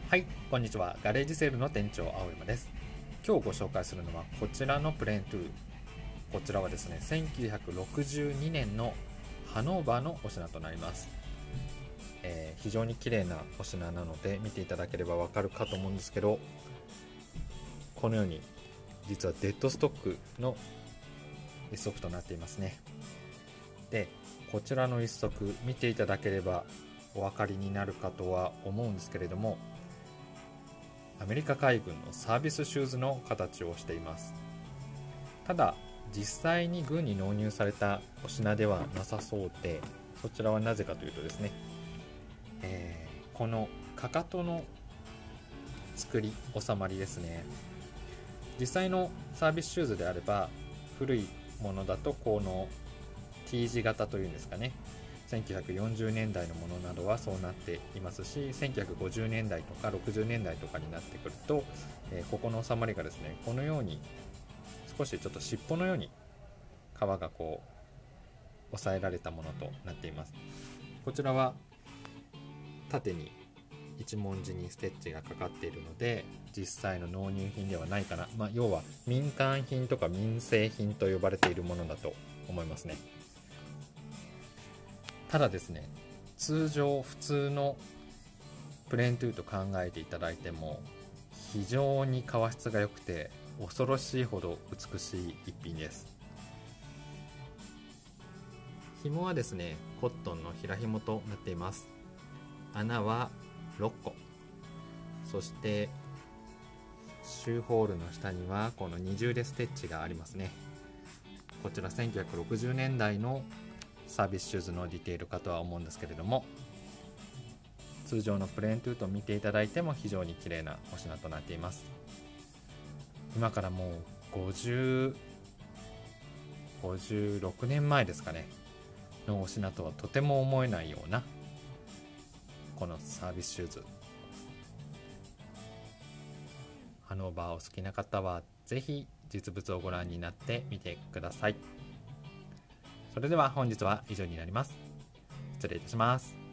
はい、こんにちは。ガレージセールの店長青山です。今日ご紹介するのはこちらのプレーントゥー。こちらはですね、1962年のハノーバーのお品となります。非常に綺麗なお品なので見ていただければわかるかと思うんですけど、このように実はデッドストックの一足となっていますね。で、こちらの一足見ていただければお分かりになるかとは思うんですけれども、アメリカ海軍のサービスシューズの形をしています。ただ実際に軍に納入されたお品ではなさそうで、そちらはなぜかというとですね、このかかとの作り収まりですね。実際のサービスシューズであれば、古いものだとこの T 字型というんですかね、1940年代のものなどはそうなっていますし、1950年代とか60年代とかになってくると、ここの収まりがですね、このように少しちょっと尻尾のように皮がこう押さえられたものとなっています。こちらは縦に一文字にステッチがかかっているので、実際の納入品ではないかな、要は民間品とか民生品と呼ばれているものだと思いますね。ただですね、通常普通のプレーントゥーと考えていただいても非常に革質が良くて恐ろしいほど美しい一品です。紐はですね、コットンの平紐となっています。穴は6個、そしてシューホールの下にはこの二重でステッチがありますね。こちら1960年代のサービスシューズのディテールかとは思うんですけれども、通常のプレーントゥーと見ていただいても非常に綺麗なお品となっています。今からもう56年前ですかねのお品とはとても思えないようなこのサービスシューズ、ハノーバーを好きな方はぜひ実物をご覧になってみてください。それでは本日は以上になります。失礼いたします。